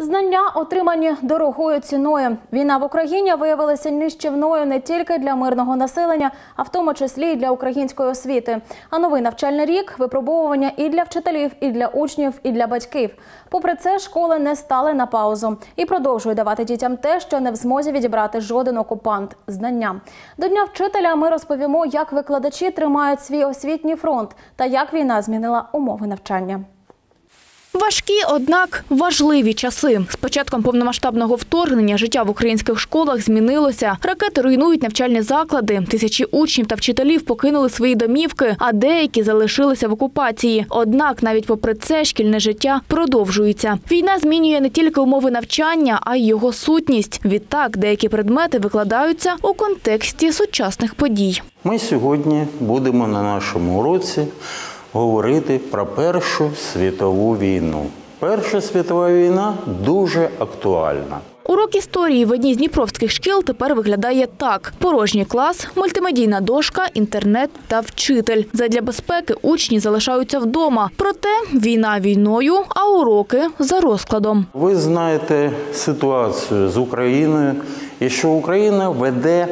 Знання, отримані дорогою ціною. Війна в Україні виявилася нищівною не тільки для мирного населення, а в тому числі і для української освіти. А новий навчальний рік – випробовування і для вчителів, і для учнів, і для батьків. Попри це, школи не стали на паузу і продовжують давати дітям те, що не в змозі відібрати жоден окупант – знання. До Дня вчителя ми розповімо, як викладачі тримають свій освітній фронт та як війна змінила умови навчання. Важкі, однак важливі часи. З початком повномасштабного вторгнення життя в українських школах змінилося. Ракети руйнують навчальні заклади, тисячі учнів та вчителів покинули свої домівки, а деякі залишилися в окупації. Однак навіть попри це шкільне життя продовжується. Війна змінює не тільки умови навчання, а й його сутність. Відтак деякі предмети викладаються у контексті сучасних подій. Ми сьогодні будемо на нашому уроці говорити про Першу світову війну. Перша світова війна дуже актуальна. Урок історії в одній з дніпровських шкіл тепер виглядає так. Порожній клас, мультимедійна дошка, інтернет та вчитель. Задля безпеки учні залишаються вдома. Проте війна війною, а уроки за розкладом. Ви знаєте ситуацію з Україною, і що Україна веде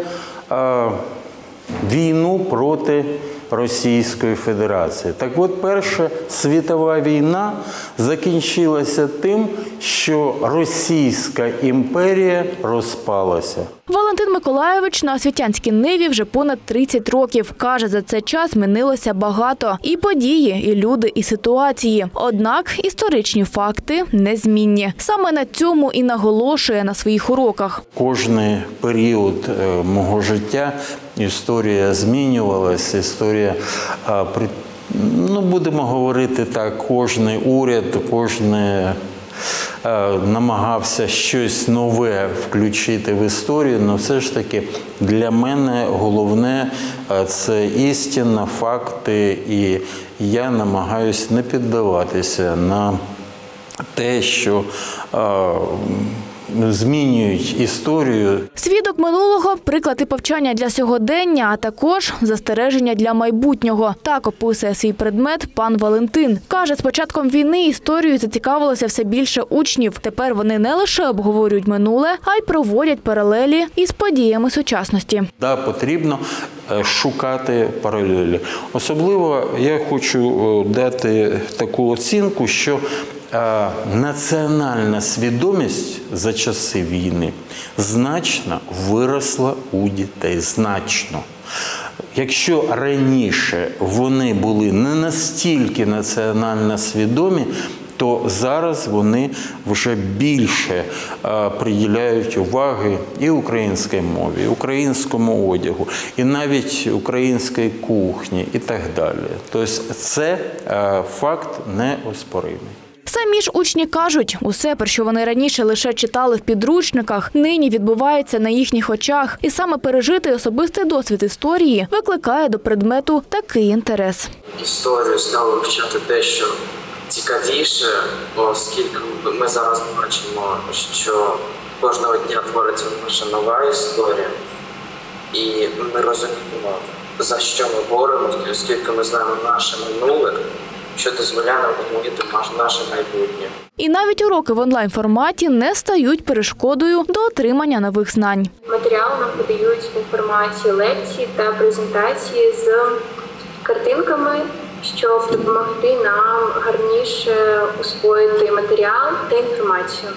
війну проти Російської Федерації. Так от, Перша світова війна закінчилася тим, що Російська імперія розпалася. Валентин Миколайович на освітянській ниві вже понад 30 років. Каже, за цей час змінилося багато. І події, і люди, і ситуації. Однак історичні факти незмінні. Саме на цьому і наголошує на своїх уроках. Кожний період мого життя історія змінювалася, історія, будемо говорити так, кожний уряд, кожний намагався щось нове включити в історію, але все ж таки для мене головне – це істина, факти, і я намагаюся не піддаватися на те, що змінюють історію. Свідок минулого – приклад і повчання для сьогодення, а також застереження для майбутнього. Так описує свій предмет пан Валентин. Каже, з початком війни історією зацікавилося все більше учнів. Тепер вони не лише обговорюють минуле, а й проводять паралелі із подіями сучасності. Так, потрібно шукати паралелі. Особливо я хочу дати таку оцінку, що національна свідомість за часи війни значно виросла у дітей, значно. Якщо раніше вони були не настільки національно свідомі, то зараз вони вже більше приділяють уваги і українській мові, і українському одягу, і навіть українській кухні і так далі. Тобто це факт неоспоримий. Самі ж учні кажуть, усе, про що вони раніше лише читали в підручниках, нині відбувається на їхніх очах. І саме пережитий особистий досвід історії викликає до предмету такий інтерес. Історію стало вивчати дещо цікавіше, оскільки ми зараз бачимо, що кожного дня твориться наша нова історія. І ми розуміємо, за що ми боремося, оскільки ми знаємо наше минуле, що дозволяє нам відмовити наше майбутнє. І навіть уроки в онлайн-форматі не стають перешкодою до отримання нових знань. Матеріал нам подають в форматі лекцій та презентації з картинками, щоб допомогти нам гарніше усвоїти матеріал та інформацію.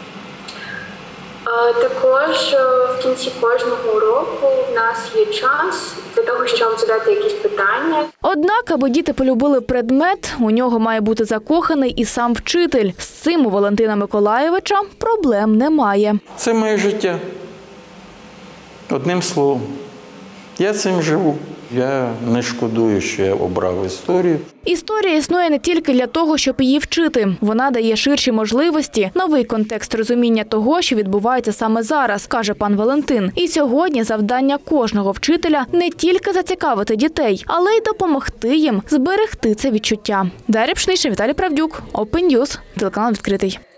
Також в кінці кожного уроку в нас є час для того, щоб задати якісь питання. Однак, аби діти полюбили предмет, у нього має бути закоханий і сам вчитель. З цим у Валентина Миколайовича проблем немає. Це моє життя. Одним словом, я цим живу. Я не шкодую, що я обрав історію. Історія існує не тільки для того, щоб її вчити. Вона дає ширші можливості, новий контекст розуміння того, що відбувається саме зараз, каже пан Валентин. І сьогодні завдання кожного вчителя не тільки зацікавити дітей, але й допомогти їм зберегти це відчуття. Дар'я Пшенична, Віталій Правдюк, Open News, телеканал «Відкритий».